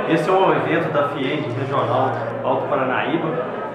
Esse é um evento da FIENG Regional Alto Paranaíba.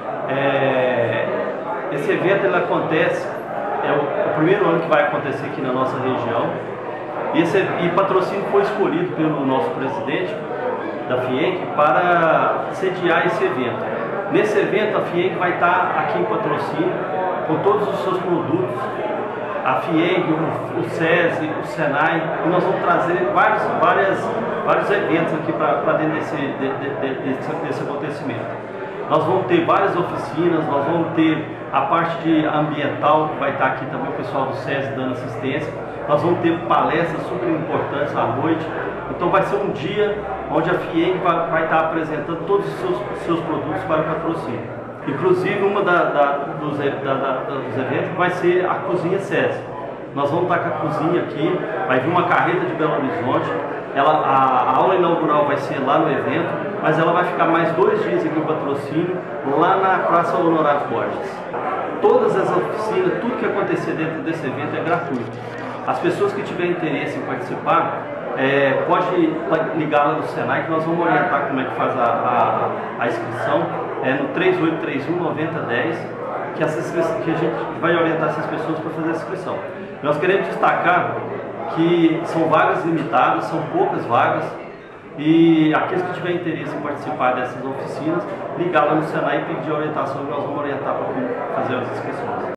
Esse evento ele acontece, é o primeiro ano que vai acontecer aqui na nossa região. E patrocínio foi escolhido pelo nosso presidente da FIENG para sediar esse evento. Nesse evento a FIENG vai estar aqui em Patrocínio com todos os seus produtos. A FIENG, o SESI, o SENAI, e nós vamos trazer vários eventos aqui para dentro desse acontecimento. Nós vamos ter várias oficinas, nós vamos ter a parte ambiental, que vai estar aqui também o pessoal do SESI dando assistência. Nós vamos ter palestras super importantes à noite. Então vai ser um dia onde a FIENG vai estar apresentando todos os seus produtos para o patrocínio. Inclusive, uma dos eventos vai ser a Cozinha SESI. Nós vamos estar com a cozinha aqui, vai vir uma carreta de Belo Horizonte. A aula inaugural vai ser lá no evento, mas ela vai ficar mais 2 dias aqui no patrocínio, lá na Praça Honorário Borges. Todas as oficinas, tudo que acontecer dentro desse evento é gratuito. As pessoas que tiverem interesse em participar, pode ligar lá no Senai que nós vamos orientar como é que faz a inscrição, no 3831-9010, que a gente vai orientar essas pessoas para fazer a inscrição. Nós queremos destacar que são vagas limitadas, são poucas vagas, e aqueles que tiverem interesse em participar dessas oficinas, ligar lá no Senai e pedir orientação, que nós vamos orientar para fazer as inscrições.